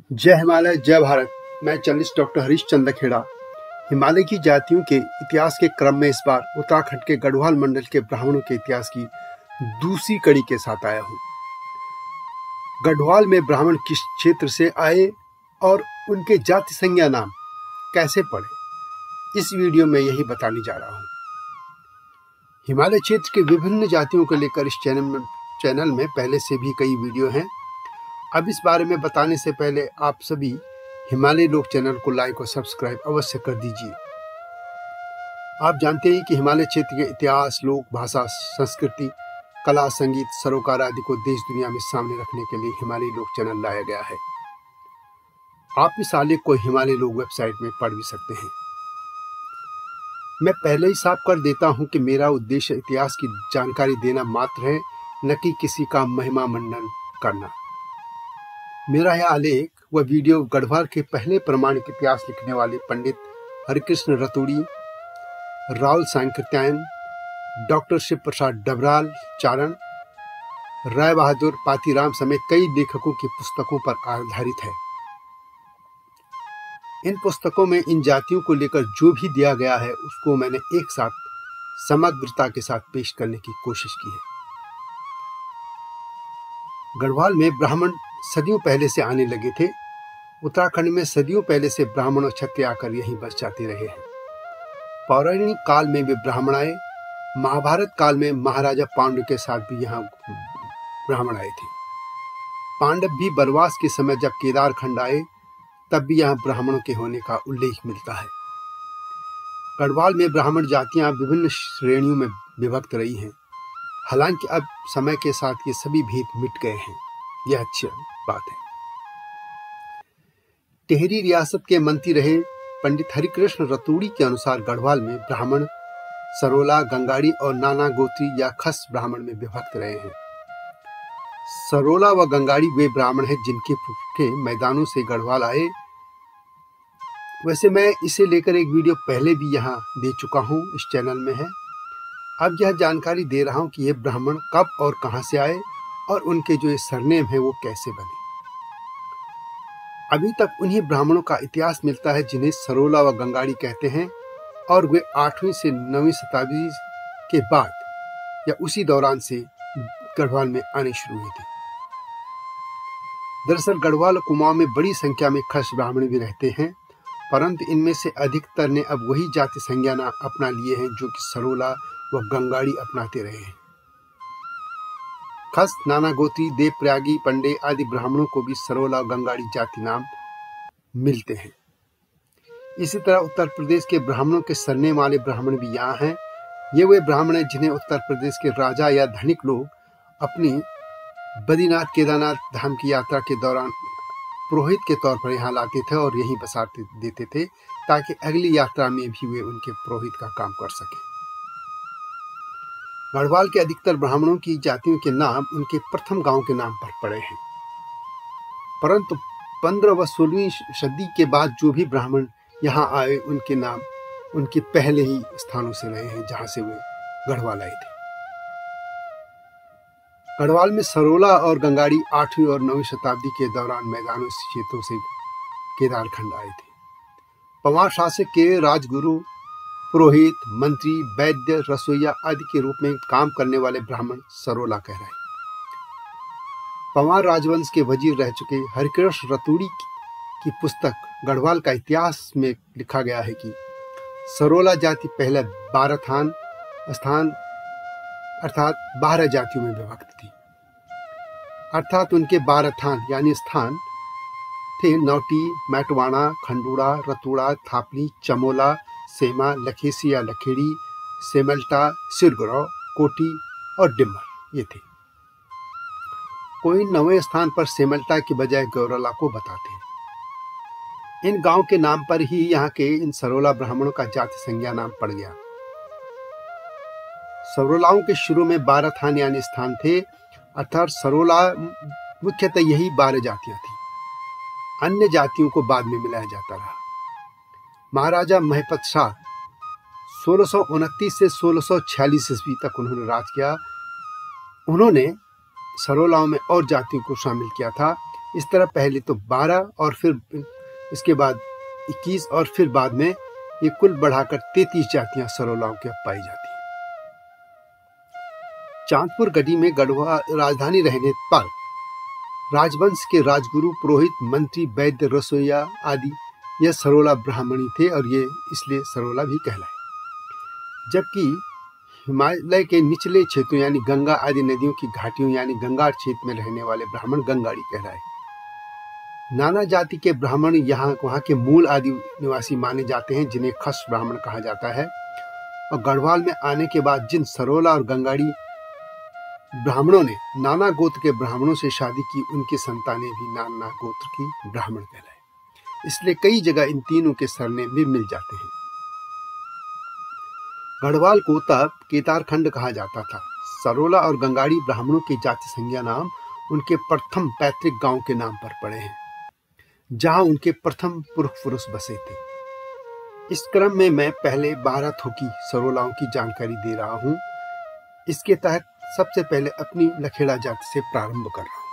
जय हिमालय, जय भारत। मैं जर्नलिस्ट डॉक्टर हरीश चंद्र खेड़ा हिमालय की जातियों के इतिहास के क्रम में इस बार उत्तराखंड के गढ़वाल मंडल के ब्राह्मणों के इतिहास की दूसरी कड़ी के साथ आया हूँ। गढ़वाल में ब्राह्मण किस क्षेत्र से आए और उनके जाति संज्ञा नाम कैसे पड़े, इस वीडियो में यही बताने जा रहा हूँ। हिमालय क्षेत्र के विभिन्न जातियों को लेकर इस चैनल में पहले से भी कई वीडियो हैं। अब इस बारे में बताने से पहले आप सभी हिमालय लोक चैनल को लाइक और सब्सक्राइब अवश्य कर दीजिए। आप जानते हैं कि हिमालय क्षेत्र के इतिहास, लोक भाषा, संस्कृति, कला, संगीत, सरोकार आदि को देश दुनिया में सामने रखने के लिए हिमालय लोक चैनल लाया गया है। आप इस आलेख को हिमालय लोक वेबसाइट में पढ़ भी सकते हैं। मैं पहले ही साफ कर देता हूं कि मेरा उद्देश्य इतिहास की जानकारी देना मात्र है, न कि किसी का महिमा मंडन करना। मेरा यह आलेख व वीडियो गढ़वाल के पहले प्रमाणिक इतिहास लिखने वाले पंडित हरिकृष्ण रतूड़ी, राहुल सांकृत्यायन, डॉक्टर शिव प्रसाद डबराल चारण, राय बहादुर पातीराम समेत कई लेखकों की पुस्तकों पर आधारित है। इन पुस्तकों में इन जातियों को लेकर जो भी दिया गया है उसको मैंने एक साथ समग्रता के साथ पेश करने की कोशिश की है। गढ़वाल में ब्राह्मण सदियों पहले से आने लगे थे। उत्तराखंड में सदियों पहले से ब्राह्मण और क्षत्रिय आकर यहीं बस जाते रहे हैं। पौराणिक काल में वे ब्राह्मण आए। महाभारत काल में महाराजा पांडु के साथ भी यहाँ ब्राह्मण आए थे। पांडव भी वनवास के समय जब केदारखंड आए तब भी यहाँ ब्राह्मणों के होने का उल्लेख मिलता है। गढ़वाल में ब्राह्मण जातियां विभिन्न श्रेणियों में विभक्त रही हैं। हालांकि अब समय के साथ ये सभी भेद मिट गए हैं, यह अच्छी बात है। टिहरी रियासत के मंत्री रहे पंडित हरिकृष्ण रतूड़ी के अनुसार गढ़वाल में ब्राह्मण सरोला, गंगाड़ी और नाना गोत्री या खस ब्राह्मण में विभक्त रहे हैं। सरोला व गंगाड़ी वे ब्राह्मण हैं जिनके के मैदानों से गढ़वाल आए। वैसे मैं इसे लेकर एक वीडियो पहले भी यहाँ दे चुका हूँ, इस चैनल में है। अब यह जानकारी दे रहा हूँ कि ये ब्राह्मण कब और कहाँ से आए और उनके जो ये सरनेम है वो कैसे बने। अभी तक उन्हीं ब्राह्मणों का इतिहास मिलता है जिन्हें सरोला व गंगाड़ी कहते हैं, और वे 8वीं से 9वीं शताब्दी के बाद या उसी दौरान से गढ़वाल में आने शुरू हुए थे। दरअसल गढ़वाल और कुमाऊं में बड़ी संख्या में खस ब्राह्मण भी रहते हैं, परंतु इनमें से अधिकतर ने अब वही जाति संज्ञा अपना लिए हैं जो कि सरोला व गंगाड़ी अपनाते रहे हैं। खस, नाना गोत्री, देवप्रयागी, पंडे आदि ब्राह्मणों को भी सरोला और गंगाड़ी जाति नाम मिलते हैं। इसी तरह उत्तर प्रदेश के ब्राह्मणों के सरनेम वाले ब्राह्मण भी यहाँ हैं। ये वे ब्राह्मण हैं जिन्हें उत्तर प्रदेश के राजा या धनिक लोग अपनी बद्रीनाथ केदारनाथ धाम की यात्रा के दौरान पुरोहित के तौर पर यहाँ लाते थे और यहीं बसा देते थे, ताकि अगली यात्रा में भी वे उनके पुरोहित का काम कर सकें। गढ़वाल के अधिकतर ब्राह्मणों की जातियों के नाम उनके प्रथम गांव के नाम पर पड़े हैं, परंतु 15 व 16वीं सदी के बाद जो भी ब्राह्मण यहाँ आए उनके नाम उनके पहले ही स्थानों से रहे हैं जहां से वे गढ़वाल आए थे। गढ़वाल में सरोला और गंगाड़ी 8वीं और 9वीं शताब्दी के दौरान मैदानों क्षेत्रों से केदारखंड आए थे। पंवार शासक के राजगुरु, पुरोहित, मंत्री, वैद्य, रसोइया आदि के रूप में काम करने वाले ब्राह्मण सरोला कहलाए। पंवार राजवंश के वजीर रह चुके हरिकृष्ण रतूड़ी की पुस्तक गढ़वाल का इतिहास में लिखा गया है कि सरोला जाति पहले 12 स्थान अर्थात 12 जातियों में विभक्त थी। अर्थात उनके 12 थान यानी स्थान थे नौटी, मैटवाड़ा, खंडूड़ा, रतूड़ा, थापली, चमोला, सेमा, लखेसी या लखेड़ी, सेमल्टा, सिरगुरौ, कोटी और डिम्मर ये थे। कोई 9वें स्थान पर सेमल्टा की बजाय गौरला को बताते हैं। इन गांव के नाम पर ही यहाँ के इन सरोला ब्राह्मणों का जाति संज्ञा नाम पड़ गया। सरोलाओं के शुरू में 12 थान यानी स्थान थे, अर्थात सरोला मुख्यतः यही 12 जातियां थी। अन्य जातियों को बाद में मिलाया जाता रहा। महाराजा महपत शाह 1629 से 1646 ईस्वी तक उन्होंने राज किया। उन्होंने सरोलाओं में और जातियों को शामिल किया था, इस तरह पहले तो 12 और फिर इसके बाद 21 और फिर बाद में ये कुल बढ़ाकर 33 जातियां सरोलाओं की पाई जाती हैं। चांदपुर गढ़ी में गढ़वा राजधानी रहने पर राजवंश के राजगुरु, पुरोहित, मंत्री, वैद्य, रसोइया आदि यह सरोला ब्राह्मणी थे और ये इसलिए सरोला भी कहलाए। जबकि हिमालय के निचले क्षेत्रों यानी गंगा आदि नदियों की घाटियों यानी गंगार क्षेत्र में रहने वाले ब्राह्मण गंगाड़ी कहलाए। नाना जाति के ब्राह्मण वहाँ के मूल आदि निवासी माने जाते हैं, जिन्हें खस ब्राह्मण कहा जाता है। और गढ़वाल में आने के बाद जिन सरोला और गंगाड़ी ब्राह्मणों ने नाना गोत्र के ब्राह्मणों से शादी की, उनकी संतानें भी नाना गोत्र की ब्राह्मण कहलाए। इसलिए कई जगह इन तीनों के सरनेम भी मिल जाते हैं। गढ़वाल को तब केदारखंड कहा जाता था। सरोला और गंगाड़ी ब्राह्मणों के जाति संज्ञा नाम उनके प्रथम पैतृक गांव के नाम पर पड़े हैं, जहां उनके प्रथम पुरुष बसे थे। इस क्रम में मैं पहले 12 थोकी सरोलाओं की जानकारी दे रहा हूं। इसके तहत सबसे पहले अपनी लखेड़ा जाति से प्रारंभ कर रहा हूं।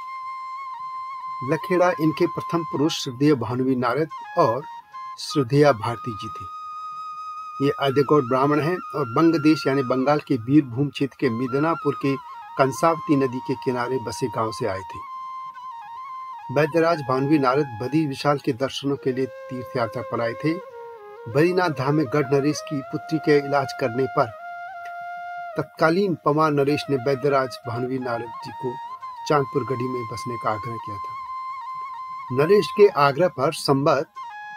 लखेड़ा इनके प्रथम पुरुष श्रद्धेय भानुवी नारद और श्रद्धेया भारती जी थे। ये आद्यगौड़ ब्राह्मण हैं और बंग देश यानी बंगाल के बीरभूम क्षेत्र के मिदनापुर के कंसावती नदी के किनारे बसे गांव से आए थे। वैद्यराज भानुवी नारद बद्री विशाल के दर्शनों के लिए तीर्थ यात्रा पर आए थे। बद्रीनाथ धाम में गढ़ नरेश की पुत्री के इलाज करने पर तत्कालीन पवार नरेश ने वैद्यराज भानुवी नारद जी को चांदपुर गढ़ी में बसने का आग्रह किया था। नरेश के आग्रह पर संवत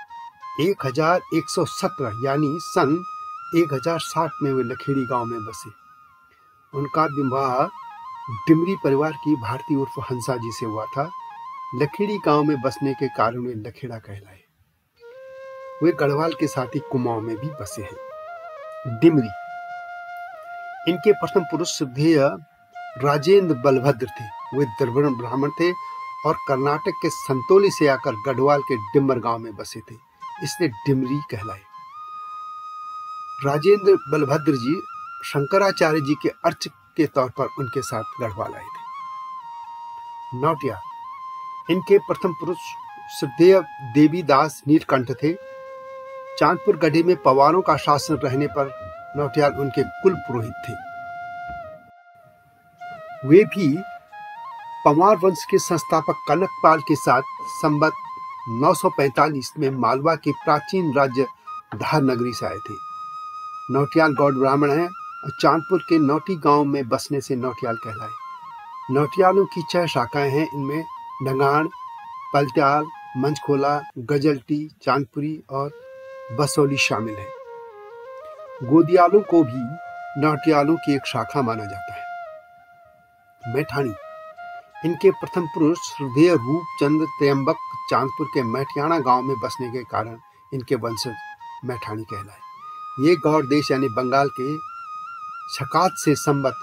1117 यानी सन 1060 में वे लखेड़ी गांव में बसे। उनका विवाह डिमरी परिवार की भारती उर्फ हंसा जी से हुआ था। लखेड़ी गांव में बसने के कारण वे लखेड़ा कहलाए। वे गढ़वाल के साथ ही कुमाऊं में भी बसे हैं। डिमरी इनके प्रथम पुरुष श्रद्धेय राजेंद्र बलभद्र थे। वे द्रविड़ ब्राह्मण थे और कर्नाटक के संतोली से आकर गढ़वाल के डिम्बर गांव में बसे थे, इसलिए डिमरी कहलाए। राजेंद्र बलभद्र जी शंकराचार्य जी के अर्चक के तौर पर उनके साथ गढ़वाल आए थे। नौटियाल इनके प्रथम पुरुष श्रद्धेय देवीदास नीलकंठ थे। चांदपुर गढ़ी में पवारों का शासन रहने पर नौटियाल उनके कुल पुरोहित थे। वे भी पवार वंश के संस्थापक कनकपाल के साथ संवत 945 में मालवा के प्राचीन राज्य धार नगरी से आए थे। नौटियाल गौड़ ब्राह्मण हैं और चांदपुर के नौटी गांव में बसने से नौटियाल कहलाए। नौटियालों की 6 शाखाएं हैं। इनमें ढंगाण, पलत्याल, मंचखोला, गजलटी, चांदपुरी और बसौली शामिल है। गोदियालों को भी नौटियालों की एक शाखा माना जाता है। मैठाणी इनके प्रथम पुरुष श्रद्धेय रूपचंद्र त्र्यंबक चांदपुर के मैठियाणा गांव में बसने के कारण इनके वंशज मैठाणी कहलाए। ये गौड़ देश यानी बंगाल के छकात से संवत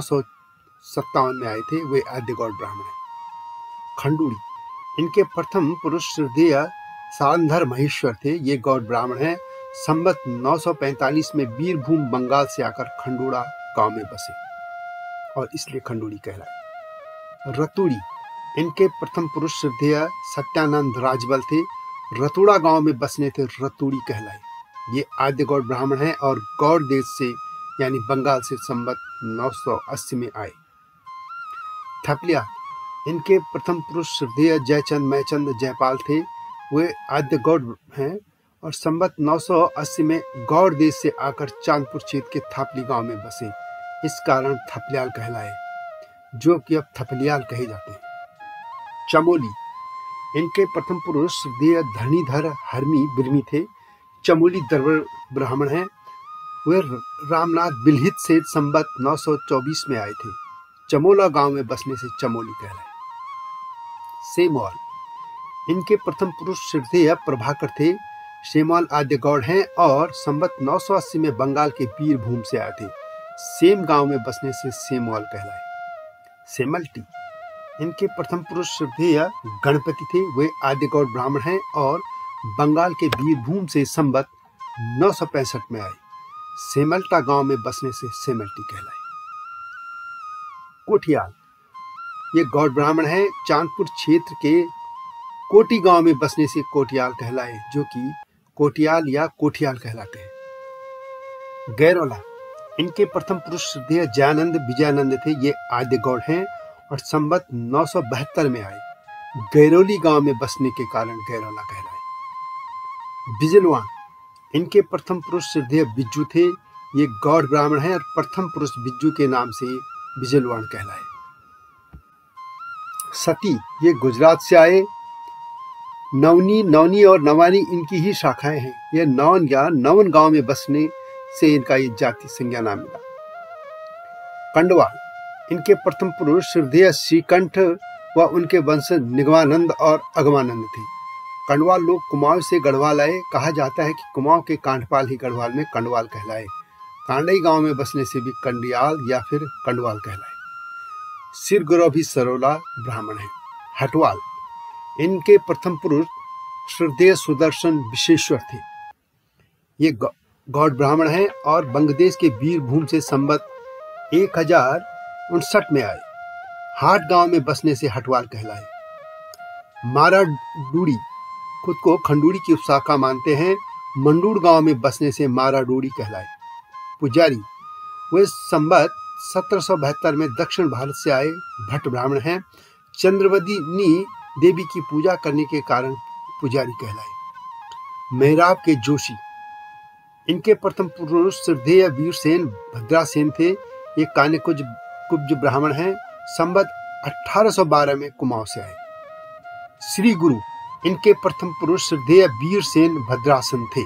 957 में आए थे। वे आद्यगौड़ ब्राह्मण हैं। खंडूड़ी इनके प्रथम पुरुष श्रद्धेय सारंधर महेश्वर थे। ये गौड़ ब्राह्मण हैं। संवत 945 में बीरभूम बंगाल से आकर खंडूड़ा गांव में बसे और इसलिए खंडूड़ी कहलाए। रतुड़ी इनके प्रथम पुरुष श्रद्धेय सत्यानंद राजबल थे। रतुड़ा गांव में बसने थे रतुड़ी कहलाए। ये आद्यगौड़ ब्राह्मण हैं और गौड़ देश से यानी बंगाल से संवत 980 में आए। थपलिया इनके प्रथम पुरुष श्रद्धेय जयचंद मैचंद जयपाल थे। वे आद्यगौड़ हैं और संवत 980 में गौड़ देश से आकर चांदपुर क्षेत्र के थापली गांव में बसे। इस कारण थपलियाल कहलाए, जो कि अब थपलियाल कहे जाते हैं। चमोली इनके प्रथम पुरुष श्रद्धेय धरणीधर हरमी बिरमी थे। चमोली द्रविड़ ब्राह्मण हैं। वे रामनाथ बिल्हित से संवत 924 में आए थे। चमोला गांव में बसने से चमोली कहलाए। सेमौल इनके प्रथम पुरुष श्रद्धेय प्रभाकर थे। सेमौल आद्यगौड़ हैं और संवत 980 में बंगाल के बीरभूम से आए थे। सेम गांव में बसने से सेमौल कहलाए। सेमल्टी इनके प्रथम पुरुष श्रद्धेय गणपति थे। वे आद्यगौड़ ब्राह्मण हैं और बंगाल के बीरभूम से संवत 965 में आए। सेमल्टा गांव में बसने से सेमल्टी कहलाए। कोठियाल ये गौड़ ब्राह्मण है। चांदपुर क्षेत्र के कोटी गांव में बसने से कोटियाल कहलाए, जो कि कोटियाल या कोठियाल कहलाते हैं। गैरोला, इनके प्रथम पुरुष श्रद्धेय जयानंद विजयानंद थे। ये आद्य गौड़ हैं और संवत 972 में आए। गैरोली गांव में बसने के कारण गैरोला कहलाए। बिजलवान, इनके प्रथम पुरुष श्रद्धेय बिज्जू थे। ये गौड़ ब्राह्मण हैं और प्रथम पुरुष बिज्जू के नाम से बिजलवान कहलाए। सती, ये गुजरात से आए। नवनी और नवानी इनकी ही शाखाएं हैं। ये नौन या नवन गांव में बसने से इनका ये जाति संज्ञा नाम मिला। कंडवाल, इनके प्रथम पुरुष श्रद्धेय श्रीकंठ व उनके वंशज निगमानंद और अगमानंद थे। कंडवाल लोग कुमाऊं से गढ़वाल आए। कहा जाता है कि कुमाऊं के कांडपाल ही गढ़वाल में कंडवाल कहलाए। कांडई गांव में बसने से भी कंडियाल या फिर कंडवाल कहलाए। सिरगुरव भी सरोला ब्राह्मण है। हटवाल, इनके प्रथम पुरुष श्रद्धेय सुदर्शन विशेश्वर थे। ये गौड़ ब्राह्मण हैं और बंगदेश के वीरभूम से संवत 1059 में आए। हाट गांव में बसने से हटवाल कहलाए। माराडूड़ी, खुद को खंडूड़ी की उपशाखा मानते हैं। मंडूर गांव में बसने से माराडूड़ी कहलाए। पुजारी, वे संवत 1772 में दक्षिण भारत से आए भट्ट ब्राह्मण हैं। चंद्रवदिनी देवी की पूजा करने के कारण पुजारी कहलाए। मेहराब के जोशी, इनके प्रथम पुरुष श्रद्धेय वीरसेन भद्रासेन थे। ये कान्यकुब्ज ब्राह्मण हैं। संवत 1812 में कुमाऊं से आए। श्री गुरु, इनके प्रथम पुरुष श्रद्धेय वीरसेन भद्रासन थे।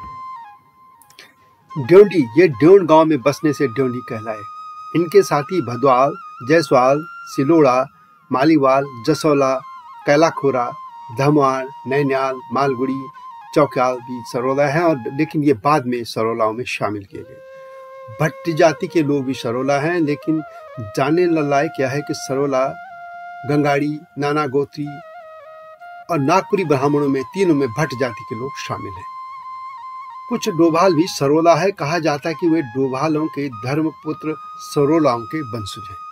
ड्योंडी, ये ड्योंड गांव में बसने से ड्योंडी कहलाए। इनके साथी भदवाल, जयसवाल, सिलोड़ा, मालीवाल, जसोला, कैलाखोरा, धमवाल, नैनियाल, मालगुड़ी, चौक्याल भी सरोला हैं और लेकिन ये बाद में सरोलाओं में शामिल किए गए। भट्ट जाति के लोग भी सरोला हैं, लेकिन जानने लायक क्या है कि सरोला, गंगाड़ी, नाना गोत्री और नागपुरी ब्राह्मणों में तीनों में भट्ट जाति के लोग शामिल हैं। कुछ डोभाल भी सरोला है। कहा जाता है कि वे डोभालों के धर्मपुत्र सरोलाओं के वंशज हैं।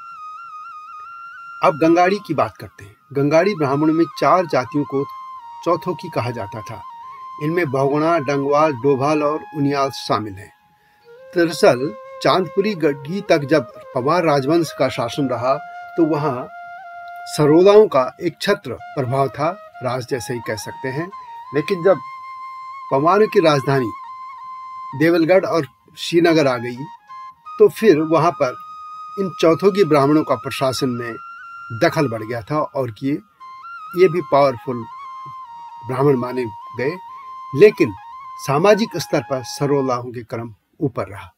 अब गंगाड़ी की बात करते हैं। गंगाड़ी ब्राह्मणों में 4 जातियों को चौथोकी कहा जाता था। इनमें बहुगुणा, डंगवाल, डोभाल और उनियाल शामिल हैं। दरअसल चांदपुरी गढ़ी तक जब पवार राजवंश का शासन रहा तो वहाँ सरोलाओं का एक छत्र प्रभाव था, राज जैसे ही कह सकते हैं। लेकिन जब पवारों की राजधानी देवलगढ़ और श्रीनगर आ गई तो फिर वहाँ पर इन चौथोगी ब्राह्मणों का प्रशासन में दखल बढ़ गया था और ये भी पावरफुल ब्राह्मण माने गए। लेकिन सामाजिक स्तर पर सरोलाओं के क्रम ऊपर रहा।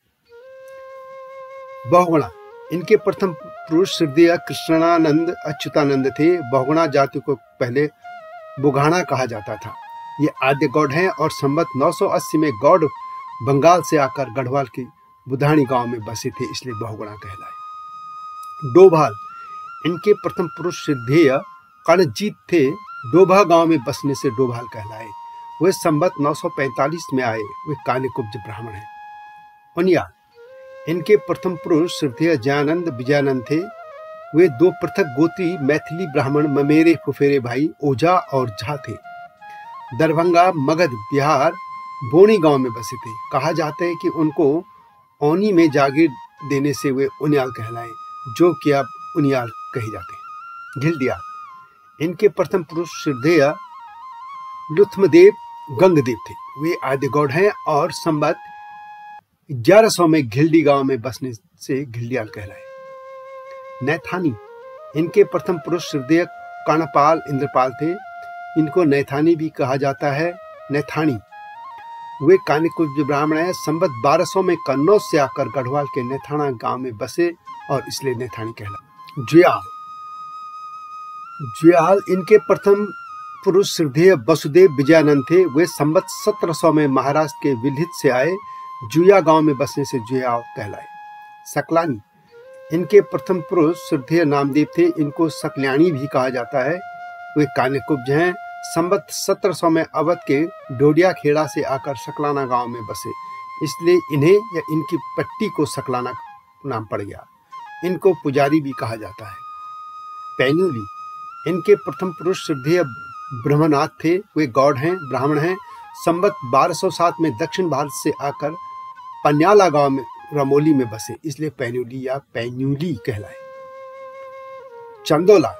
बहुगुणा, इनके प्रथम पुरुष श्रद्धेय कृष्णानंद अच्युतानंद थे। बहुगुणा जाति को पहले बुघाना कहा जाता था। ये आद्य गौड़ हैं और संवत 980 में गौड़ बंगाल से आकर गढ़वाल के बुधानी गांव में बसे थे, इसलिए बहुगुणा कहलाए। डोभाल, इनके प्रथम पुरुष श्रद्धेय कर्णजीत थे। डोभा गांव में बसने से डोभाल कहलाए। वे संवत 945 में आए। वे कान्यकुब्ज ब्राह्मण हैं। उनियाल, इनके प्रथम पुरुष श्रद्धेय जयानंद विजयानंद थे। वे 2 पृथक गोत्री मैथिली ब्राह्मण ममेरे फुफेरे भाई ओझा और झा थे। दरभंगा, मगध, बिहार, बोनी गांव में बसे थे। कहा जाता है कि उनको औनी में जागीर देने से वे उनियाल कहलाए, जो कि अब उनियाल कहे जाते हैं। ढिलडिया, इनके प्रथम पुरुष श्रद्धेय लुथमदेव गंगदेव थे। वे आद्य गौड़ हैं और संवत 1100 में घिल्डी गांव में बसने से घिल्डियाल कहलाए। नैथानी, इनके प्रथम पुरुष श्रद्धेय कानापाल इंद्रपाल थे। इनको नैथानी भी कहा जाता है। नैथानी, वे कान्यकुब्ज ब्राह्मण हैं। संवत 1200 में कन्नौज से आकर गढ़वाल के नैथाना गांव में बसे और इसलिए नैथानी कहलाए। जुयाल, इनके प्रथम पुरुष श्रद्धेय वसुदेव विजयानंद थे। वे संवत 1700 में महाराष्ट्र के विल्हित से आए। जुया गांव में बसने से जुयाल कहलाए। सकलानी, इनके प्रथम पुरुष श्रद्धेय नामदेव थे। इनको सकल्याणी भी कहा जाता है। वे कान्यकुब्ज हैं। संवत 1700 में अवध के डोडिया खेड़ा से आकर सकलाना गांव में बसे, इसलिए इन्हें या इनकी पट्टी को सकलाना नाम पड़ गया। इनको पुजारी भी कहा जाता है। पैन्यूली, इनके प्रथम पुरुष श्रद्धेय ब्रह्मनाथ थे, वे गौड़ हैं, ब्राह्मण हैं। संवत 1207 में दक्षिण भारत से आकर पन्याला गांव में रमोली में बसे, इसलिए पैन्यूली या पैन्यूली कहलाए। चंदोला,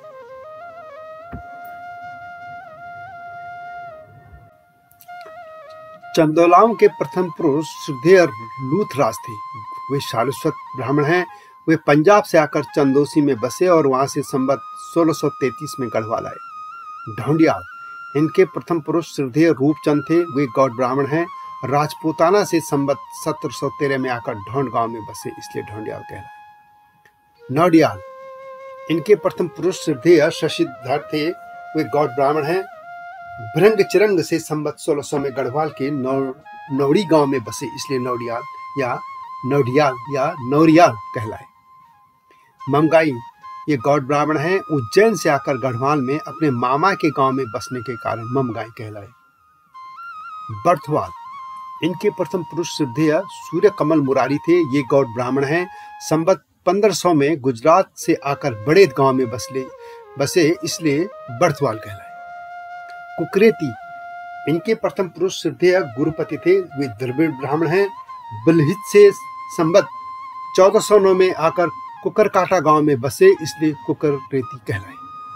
चंदोलाओं के प्रथम पुरुष श्रद्धेय लूथराज थे, वे सारस्वत ब्राह्मण हैं। वे पंजाब से आकर चंदोसी में बसे और वहां से संवत 1633 में गढ़वाल आए। ढौंडियाल, इनके प्रथम पुरुष श्रद्धेय रूपचंद थे, वे गौड़ ब्राह्मण हैं। राजपूताना से संवत 1713 में आकर ढौंड गांव में बसे, इसलिए ढौंडियाल कहलाए। नौडियाल, इनके प्रथम पुरुष श्रद्धेय शशिधर थे, वे गौड़ ब्राह्मण हैं। भृंग चिरंग से संवत 1600 में गढ़वाल के नौड़ी गांव में बसे, इसलिए नौडियाल या नौरियाल कहलाए। ममगाई, ये गौड़ ब्राह्मण हैं, उज्जैन से आकर गढ़वाल में अपने मामा के गांव में बसने के कारण ममगाई कहलाए। बर्थवाल, इनके प्रथम पुरुष श्रद्धेय सूर्य कमल मुरारी थे, ये गौड़ ब्राह्मण हैं। संवत 1500 में गुजरात से आकर बड़ेद गांव में बसे, इसलिए बर्थवाल कहलाए। कुकरेती, इनके प्रथम पुरुष श्रद्धेय गुरुपति थे, वे द्रविड़ ब्राह्मण हैं। बिलहित से संवत 1409 में आकर कुकरकाटा गांव में बसे, इसलिए कुकरेती कहलाए।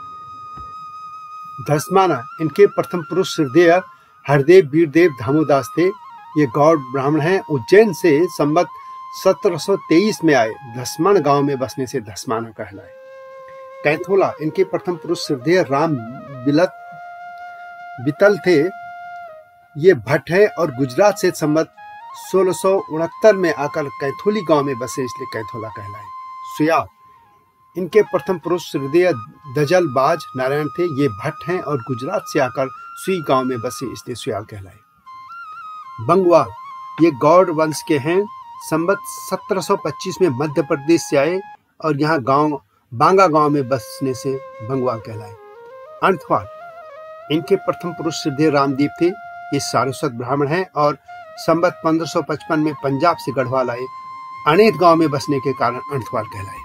धस्माना, इनके प्रथम पुरुष श्रद्धेय हरदेव वीरदेव दामोदास थे, ये गौड़ ब्राह्मण हैं। उज्जैन से संवत 1723 में आए, धस्मान गांव में बसने से धस्माना कहलाए। कैथोला, इनके प्रथम पुरुष श्रद्धेय राम बितल थे, ये भट्ट है और गुजरात से संवत 1669 में आकर कैथोली गांव में बसे, इसलिए कैथोला कहलाए। सुयाल, इनके प्रथम पुरुष श्रद्धेय दजल बाज नारायण थे, ये भट्ट हैं और गुजरात से आकर सुई गांव में बसे, इसलिए सुयाल कहलाए। बंगवाल, ये गौड़ वंश के हैं, संवत 1725 में मध्य प्रदेश से आए और यहाँ बांगा गांव में बसने से बंगवाल कहलाए। अंतवाल, इनके प्रथम पुरुष श्रद्धेय रामदीप थे, ये सारस्वत ब्राह्मण हैं और संवत 1555 में पंजाब से गढ़वाल आए, अनेत गांव में बसने के कारण अंतवाल कहलाए।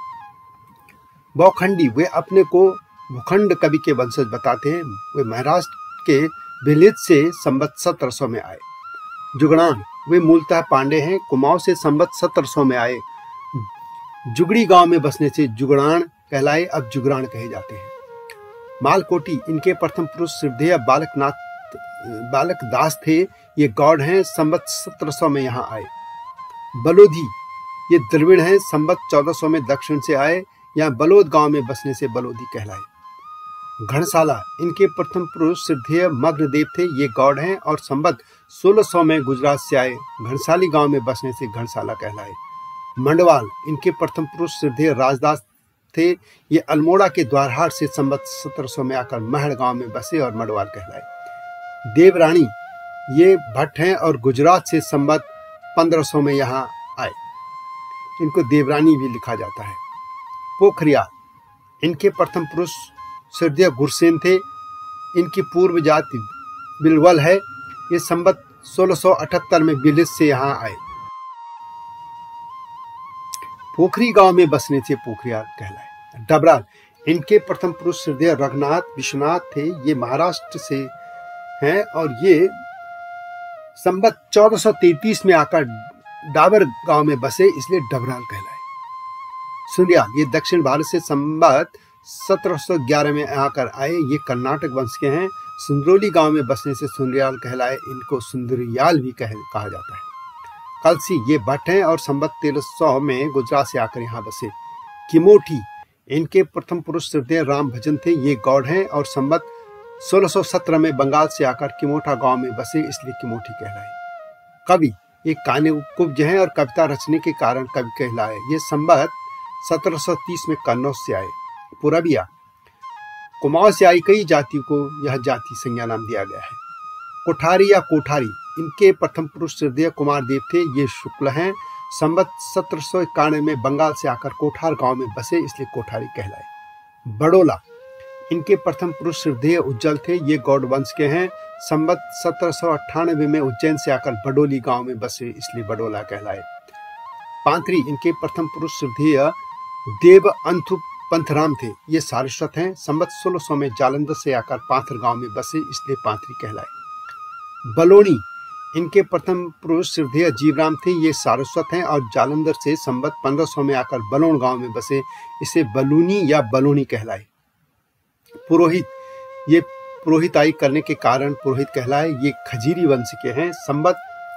बौखंडी, वे अपने को भूखंड कवि के वंशज बताते हैं, वे महाराष्ट्र के बिलित से संवत 1700 में आए। जुगड़ान, वे मूलतः पांडे हैं, कुमाऊं से संवत 1700 में आए, जुगड़ी गांव में बसने से जुगड़ान कहलाए, अब जुगरान कहे जाते हैं। मालकोटी, इनके प्रथम पुरुष श्रद्धेय बालक दास थे, ये गौड़ हैं, संवत 1700 में यहाँ आए। बलोधी, ये द्रविड़ हैं, संवत 1400 में दक्षिण से आए, यहाँ बलोद गांव में बसने से बलोधी कहलाए। घनसाला, इनके प्रथम पुरुष श्रद्धेय मग्नदेव थे, ये गौड़ हैं और संवत 1600 में गुजरात से आए, घनसाली गांव में बसने से घनसाला कहलाए। मंडवाल, इनके प्रथम पुरुष श्रद्धेय राजदास थे, ये अल्मोड़ा के द्वारहाट से संवत 1700 में आकर महड़ गांव में बसे और मंडवाल कहलाए। देवरानी, ये भट्ट हैं और गुजरात से संवत 1500 में यहाँ आए, इनको देवरानी भी लिखा जाता है। पोखरिया, इनके प्रथम पुरुष श्रद्धेय गुरसेन थे, इनकी पूर्व जाति बिलवल है, ये संवत 1678 में बिलित से यहाँ आए। पोखरी गांव में बसने से पोखरिया कहलाए। डबराल, इनके प्रथम पुरुष श्रद्धेय रघुनाथ विश्वनाथ थे, ये महाराष्ट्र से हैं और ये संवत 1433 में आकर डाबर गांव में बसे, इसलिए डबराल कहलाए। सुंडियाल, ये दक्षिण भारत से संवत 1711 में आकर आए, ये कर्नाटक वंश के हैं, सुंदरोली गांव में बसने से सुंडियाल कहलाए, इनको सुंदरियाल भी कहा जाता है। कलसी, ये भट्ट हैं और संवत 1300 में गुजरात से आकर यहाँ बसे। किमोठी, इनके प्रथम पुरुष श्रद्धेय राम भजन थे, ये गौड़ हैं और संवत 1617 में बंगाल से आकर किमोठा गांव में बसे, इसलिए किमोठी कहलाए। कवि, ये कान्यकुब्ज हैं और कविता रचने के कारण कवि कहलाए, ये संवत 1730 में कन्नौज से आए। पुरबिया, कुमाऊं से आई कई जातियों को यह जाति संज्ञा नाम दिया गया है। कोठारी या कोठारी, इनके प्रथम पुरुष श्रद्धेय कुमार देव थे, ये शुक्ल हैं, संवत 1791 में बंगाल से आकर कोठार गांव में बसे, इसलिए कोठारी कहलाए। बड़ोला, इनके प्रथम पुरुष श्रद्धेय उज्जवल थे, ये गौड़ वंश के हैं, संवत 1798 में उज्जैन से आकर बडोली गांव में बसे, इसलिए बडोला कहलाए। पांत्री, इनके प्रथम पुरुष श्रद्धेय देव अंथु पंथराम थे, ये सारस्वत हैं। संवत 1600 में जालंधर से आकर पाथर गांव में बसे, इसलिए पाथरी कहलाए। बलोनी, इनके प्रथम पुरुष श्रद्धेय जीवराम थे, ये सारस्वत हैं और जालंधर से संवत 1500 में आकर बलोन गांव में बसे, इसे बलूनी या बलोनी कहलाए। पुरोहित, ये पुरोहिताई करने के कारण पुरोहित कहलाए, ये खजीरी वंश के हैं। संवत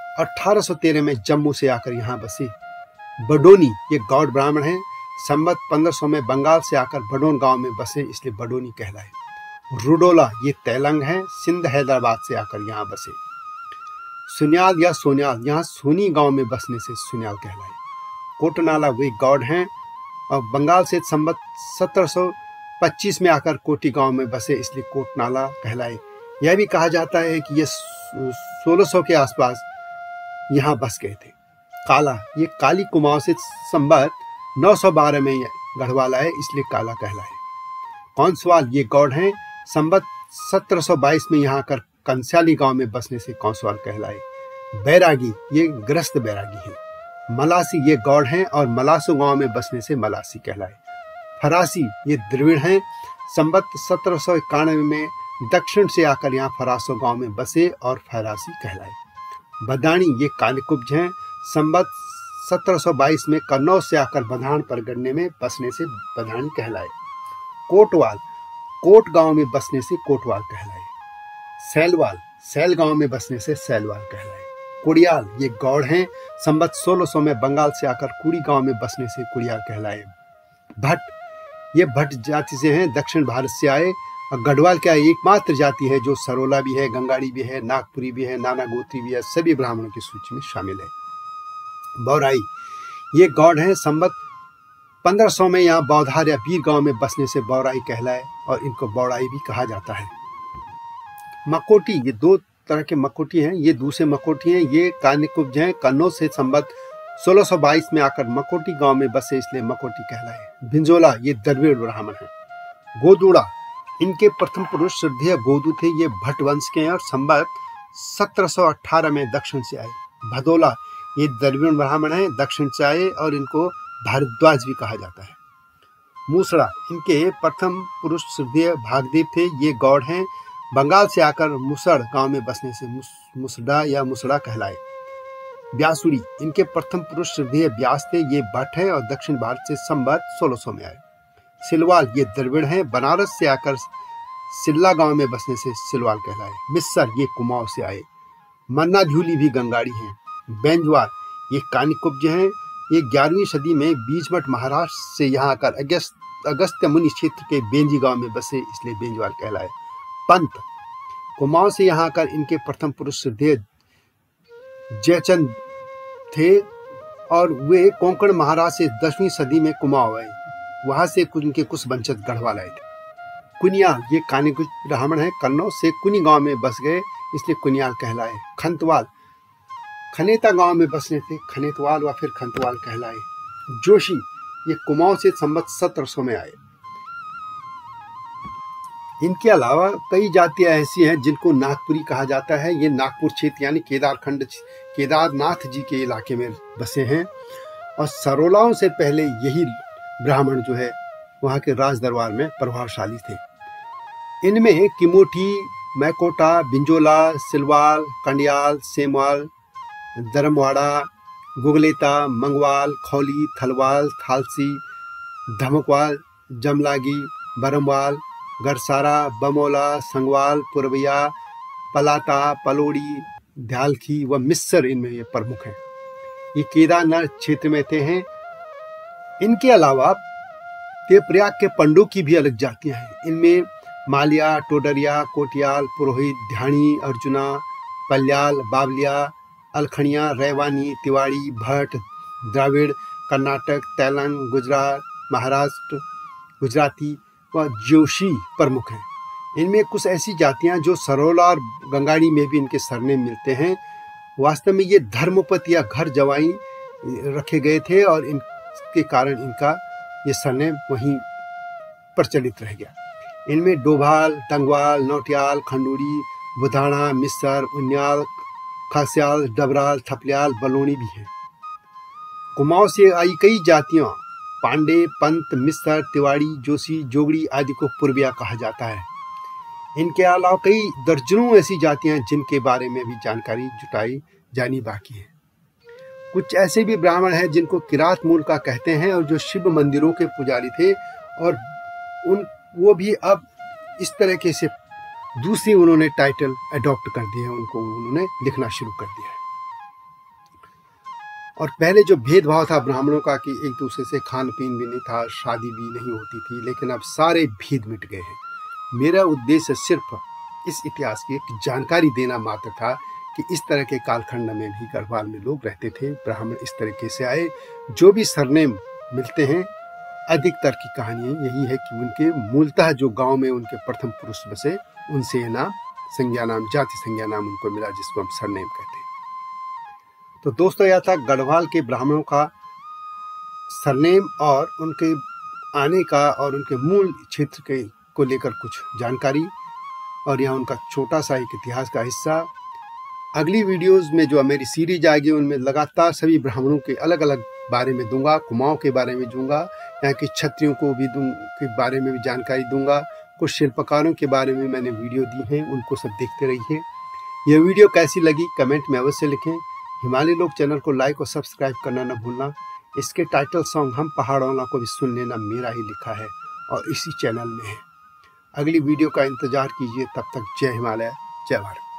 1813 में जम्मू से आकर यहाँ बसे। बडोनी, ये गौड़ ब्राह्मण हैं। संवत 1500 में बंगाल से आकर बडोन गांव में बसे, इसलिए बडोनी कहलाए। रुडोला, ये तेलंग हैं, सिंध हैदराबाद से आकर यहाँ बसे। सुन्याल या सोन्याल, यहाँ सोनी गांव में बसने से सुन्याल कहलाए। कोटनाला, वे गौड़ हैं और बंगाल से संवत 1725 में आकर कोटी गांव में बसे, इसलिए कोटनाला कहलाए। यह भी कहा जाता है कि ये 1600 के आसपास यहाँ बस गए थे। काला, ये काली कुमाऊं से संवत 912 में गढ़वाल आए, इसलिए काला कहलाए। कौंसवाल, ये गौड़ हैं, संवत 1722 में यहाँ आकर कंस्याली गांव में बसने से कौंसवाल कहलाए। बैरागी, ये ग्रस्त बैरागी हैं। मलासी, ये गौड़ हैं और मलासू गांव में बसने से मलासी कहलाए। फरासी, ये द्रविड़ हैं, संवत 1791 में दक्षिण से आकर यहाँ फरासो गांव में बसे और फरासी कहलाए। बदाणी, ये कालीकुब्ज हैं, संवत 1722 में कन्नौज से आकर बधान परगने में बसने से बधानी कहलाए। कोटवाल, कोट गांव में बसने से कोटवाल कहलाए। सैलवाल, सैल गांव में बसने से सैलवाल कहलाए। कुड़ियाल, ये गौड़ हैं, संवत 1600 में बंगाल से आकर कुड़ी गांव में बसने से कुड़ियाल कहलाए। भट्ट, ये भट्ट जाति से हैं, दक्षिण भारत से आए और गढ़वाल का एकमात्र जाति है जो सरोला भी है, गंगाड़ी भी है, नागपुरी भी है, नाना गोत्री भी है, सभी ब्राह्मणों की सूची में शामिल है। बौराई, ये गौड़ हैं, संवत 1500 में यहाँ बौधार या बीर गांव में बसने से बौराई कहलाए और इनको बौराई भी कहा जाता है। मकोटी, ये दो तरह के मकोटी हैं, ये दूसरे मकोटी हैं, ये कालीकुब्ज हैं, कन्नौज से संवत 1622 में आकर मकोटी गांव में बसे, इसलिए मकोटी कहलाए। भिंजोला, ये द्रविड़ ब्राह्मण हैं। गोदूड़ा, इनके प्रथम पुरुष श्रद्धेय गोदू थे, ये भट्ट वंश के हैं और संवत 1718 में दक्षिण से आए। भदोला, ये द्रविड़ ब्राह्मण हैं, दक्षिण से आए और इनको भारद्वाज भी कहा जाता है। मूसड़ा, इनके प्रथम पुरुष श्रद्धेय भागदेव थे, ये गौड़ हैं, बंगाल से आकर मुसड़ गांव में बसने से मुसड़ा या मुसड़ा कहलाए। ब्यासुड़ी, इनके प्रथम पुरुष श्रद्धेय व्यास थे, ये भट्ट हैं और दक्षिण भारत से संवत 1600 में आए। सिलवाल, ये द्रविड़ हैं, बनारस से आकर सिल्ला गांव में बसने से सिलवाल कहलाए। मिस्सर, ये कुमाऊं से आए। मन्ना झूली भी गंगाड़ी हैं। बेंजवार, ये कालीकुब्ज हैं, ये 11वीं सदी में बीजमठ महाराष्ट्र से यहाँ आकर अगस्त्य मुनि क्षेत्र के बेंजी गांव में बसे, इसलिए बेंजवाल कहलाए। पंत, कुमाऊं से यहाँ आकर इनके प्रथम पुरुष श्रद्धेय जयचंद थे और वे कोंकण महाराज से 10वीं सदी में कुमाऊं आए, वहां से इनके कुछ वंशज गढ़वाल आए थे। कुनियाल, ये कालीकुब्ज ब्राह्मण हैं, कन्नौज से कुनी गांव में बस गए, इसलिए कुनियाल कहलाए। खंतवाल, खनेता गांव में बसने थे, खनेतवाल व फिर खंतवाल कहलाए। जोशी, ये कुमाऊं से संवत 1700 में आए। इनके अलावा कई जातियां ऐसी हैं जिनको नागपुरी कहा जाता है, ये नागपुर क्षेत्र यानी केदारखंड केदारनाथ जी के इलाके में बसे हैं और सरोलाओं से पहले यही ब्राह्मण जो है वहाँ के राज दरबार में प्रभावशाली थे। इनमें किमोठी, मैकोटा, बिंजोला, सिलवाल, कंडियाल, सेमवाल, धर्मवाड़ा, गुगलेता, मंगवाल, खौली, थलवाल, थालसी, धमकवाल, जमलागी, बरमवाल, गरसारा, बमोला, संगवाल, पुरबिया, पलाता, पलोड़ी, ध्यालखी व मिस्सर इनमें ये प्रमुख हैं। ये केदारनाथ क्षेत्र में थे हैं। इनके अलावा देवप्रयाग के पंडों की भी अलग जातियां हैं। इनमें मालिया, टोडरिया, कोटियाल, पुरोहित, ध्यानी, अर्जुना, पल्याल, बावलिया, अलखनिया, रैवानी, तिवाड़ी, भट्ट, द्राविड़, कर्नाटक, तेलंग, गुजरात, महाराष्ट्र, गुजराती व जोशी प्रमुख हैं। इनमें कुछ ऐसी जातियां जो सरोला और गंगाड़ी में भी इनके सरनेम मिलते हैं। वास्तव में ये धर्मपति या घर जवाई रखे गए थे और इनके कारण इनका ये सरनेम वहीं प्रचलित रह गया। इनमें डोभाल, टंगवाल, नौटियाल, खंडूरी, बुधाना, मिस्सर, उन्याल, खास्याल, डबराल, थपलियाल, बलोनी भी हैं। कुमाऊं से आई कई जातियां पांडे, पंत, मिस्र, तिवाड़ी, जोशी, जोगड़ी आदि को पूर्विया कहा जाता है। इनके अलावा कई दर्जनों ऐसी जातियां जिनके बारे में भी जानकारी जुटाई जानी बाकी है। कुछ ऐसे भी ब्राह्मण हैं जिनको किरात मूल का कहते हैं और जो शिव मंदिरों के पुजारी थे, और वो भी अब इस तरीके से दूसरी उन्होंने टाइटल अडॉप्ट कर दिए हैं, उनको उन्होंने लिखना शुरू कर दिया है। और पहले जो भेदभाव था ब्राह्मणों का कि एक दूसरे से खान पीन भी नहीं था, शादी भी नहीं होती थी, लेकिन अब सारे भेद मिट गए हैं। मेरा उद्देश्य सिर्फ इस इतिहास की एक जानकारी देना मात्र था कि इस तरह के कालखंड में भी गढ़वाल में लोग रहते थे, ब्राह्मण इस तरीके से आए। जो भी सरनेम मिलते हैं, अधिकतर की कहानी यही है कि उनके मूलतः जो गांव में उनके प्रथम पुरुष बसे, उनसे ये नाम, संज्ञा नाम, जाति संज्ञा नाम उनको मिला, जिसको हम सरनेम कहते हैं। तो दोस्तों, यह था गढ़वाल के ब्राह्मणों का सरनेम और उनके आने का और उनके मूल क्षेत्र के को लेकर कुछ जानकारी, और यह उनका छोटा सा एक इतिहास का हिस्सा। अगली वीडियोस में जो मेरी सीरीज आएगी उनमें लगातार सभी ब्राह्मणों के अलग अलग बारे में दूंगा, कुमाऊं के बारे में दूंगा, यहाँ के क्षत्रियों को भी के बारे में भी जानकारी दूंगा। कुछ शिल्पकारों के बारे में मैंने वीडियो दी हैं, उनको सब देखते रहिए। यह वीडियो कैसी लगी कमेंट में अवश्य लिखें। हिमालय लोक चैनल को लाइक और सब्सक्राइब करना न भूलना। इसके टाइटल सॉन्ग हम पहाड़ों को भी सुन लेना मेरा ही लिखा है और इसी चैनल में है। अगली वीडियो का इंतजार कीजिए, तब तक जय हिमालय, जय भारत।